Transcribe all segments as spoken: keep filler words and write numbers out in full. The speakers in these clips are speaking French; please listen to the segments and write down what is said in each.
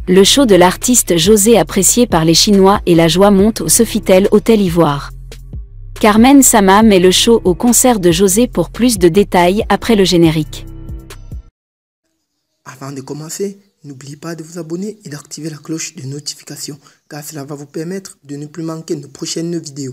Le show de l'artiste José apprécié par les Chinois et la joie monte au Sofitel Hôtel Ivoire. Carmen Sama met le show au concert de José pour plus de détails après le générique. Avant de commencer, n'oubliez pas de vous abonner et d'activer la cloche de notification car cela va vous permettre de ne plus manquer nos prochaines vidéos.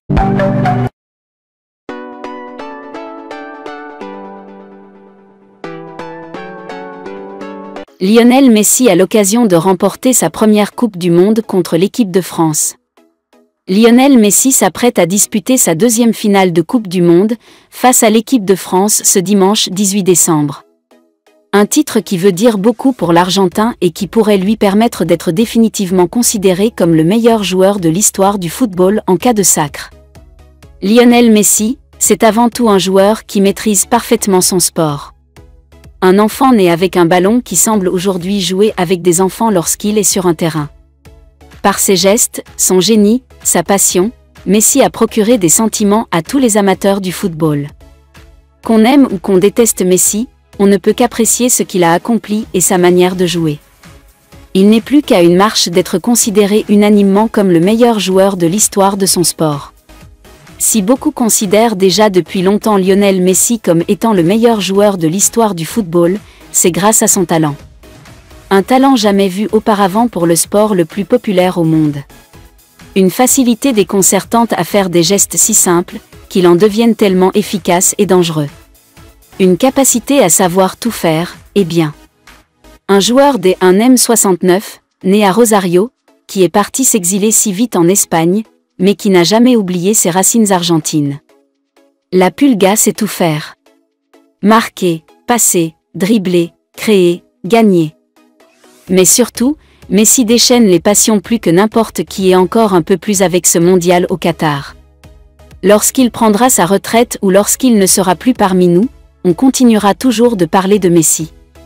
Lionel Messi a l'occasion de remporter sa première Coupe du Monde contre l'équipe de France. Lionel Messi s'apprête à disputer sa deuxième finale de Coupe du Monde face à l'équipe de France ce dimanche dix-huit décembre. Un titre qui veut dire beaucoup pour l'Argentin et qui pourrait lui permettre d'être définitivement considéré comme le meilleur joueur de l'histoire du football en cas de sacre. Lionel Messi, c'est avant tout un joueur qui maîtrise parfaitement son sport. Un enfant né avec un ballon qui semble aujourd'hui jouer avec des enfants lorsqu'il est sur un terrain. Par ses gestes, son génie, sa passion, Messi a procuré des sentiments à tous les amateurs du football. Qu'on aime ou qu'on déteste Messi, on ne peut qu'apprécier ce qu'il a accompli et sa manière de jouer. Il n'est plus qu'à une marche d'être considéré unanimement comme le meilleur joueur de l'histoire de son sport. Si beaucoup considèrent déjà depuis longtemps Lionel Messi comme étant le meilleur joueur de l'histoire du football, c'est grâce à son talent. Un talent jamais vu auparavant pour le sport le plus populaire au monde. Une facilité déconcertante à faire des gestes si simples, qu'ils en deviennent tellement efficaces et dangereux. Une capacité à savoir tout faire, et bien. Un joueur des un M soixante-neuf, né à Rosario, qui est parti s'exiler si vite en Espagne, mais qui n'a jamais oublié ses racines argentines. La Pulga sait tout faire. Marquer, passer, dribbler, créer, gagner. Mais surtout, Messi déchaîne les passions plus que n'importe qui et encore un peu plus avec ce mondial au Qatar. Lorsqu'il prendra sa retraite ou lorsqu'il ne sera plus parmi nous, on continuera toujours de parler de Messi.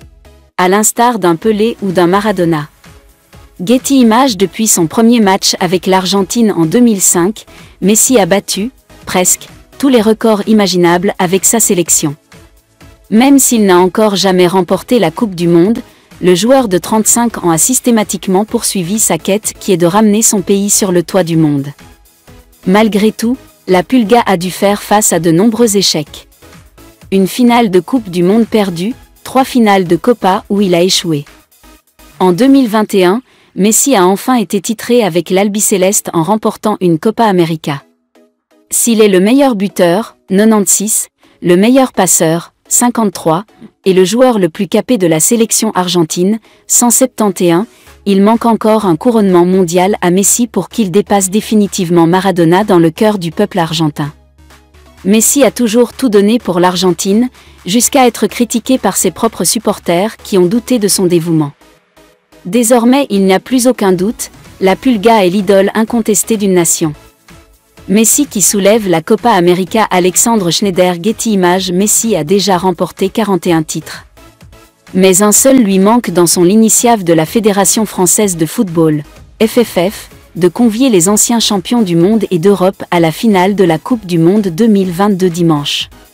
À l'instar d'un Pelé ou d'un Maradona. Getty Images depuis son premier match avec l'Argentine en deux mille cinq, Messi a battu, presque, tous les records imaginables avec sa sélection. Même s'il n'a encore jamais remporté la Coupe du Monde, le joueur de trente-cinq ans a systématiquement poursuivi sa quête qui est de ramener son pays sur le toit du monde. Malgré tout, la Pulga a dû faire face à de nombreux échecs. Une finale de Coupe du Monde perdue, trois finales de Copa où il a échoué. En deux mille vingt et un, Messi a enfin été titré avec l'Albiceleste en remportant une Copa América. S'il est le meilleur buteur, quatre-vingt-seize, le meilleur passeur, cinquante-trois, et le joueur le plus capé de la sélection argentine, cent soixante et un, il manque encore un couronnement mondial à Messi pour qu'il dépasse définitivement Maradona dans le cœur du peuple argentin. Messi a toujours tout donné pour l'Argentine, jusqu'à être critiqué par ses propres supporters qui ont douté de son dévouement. Désormais il n'y a plus aucun doute, la Pulga est l'idole incontestée d'une nation. Messi qui soulève la Copa América. Alexandre Schneider Getty Images. Messi a déjà remporté quarante et un titres. Mais un seul lui manque dans son initiative de la Fédération française de football, F F F, de convier les anciens champions du monde et d'Europe à la finale de la Coupe du Monde deux mille vingt-deux dimanche.